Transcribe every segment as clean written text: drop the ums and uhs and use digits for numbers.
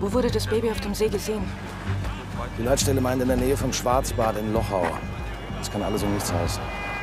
Wo wurde das Baby auf dem See gesehen? Die Leitstelle meint in der Nähe vom Schwarzbad in Lochau. Das kann alles und nichts heißen.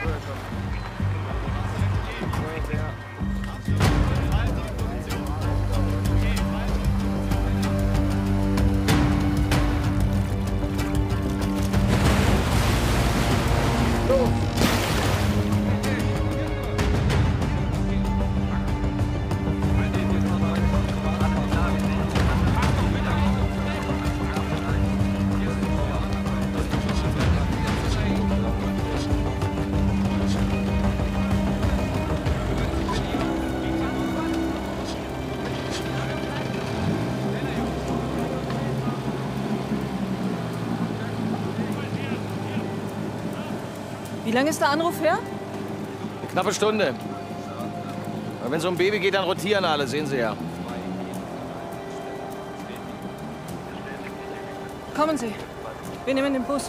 Wie lange ist der Anruf her? Eine knappe Stunde. Aber wenn es um ein Baby geht, dann rotieren alle, sehen Sie ja. Kommen Sie. Wir nehmen den Bus.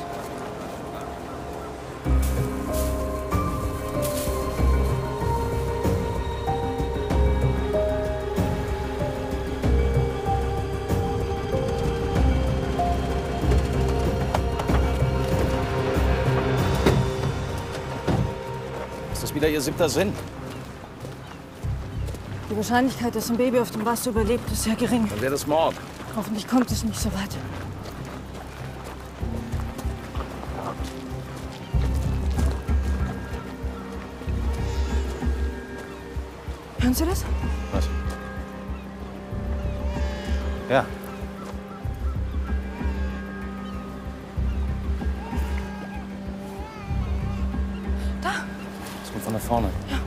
Ist das wieder Ihr 7. Sinn? Die Wahrscheinlichkeit, dass ein Baby auf dem Wasser überlebt, ist sehr gering. Dann wäre das Mord. Hoffentlich kommt es nicht so weit. Hören Sie das? Was? Ja. Da. Das kommt von da vorne. Ja.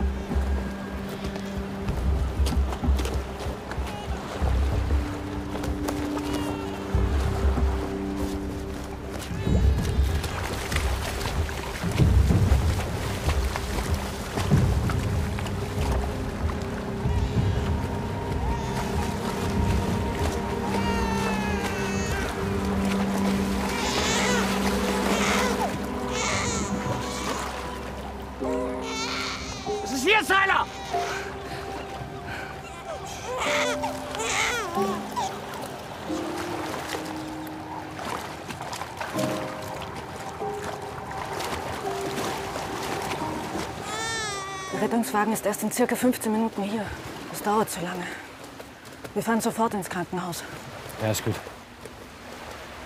Es ist hier, Seiler! Der Rettungswagen ist erst in circa 15 Minuten hier. Das dauert zu lange. Wir fahren sofort ins Krankenhaus. Ja, ist gut.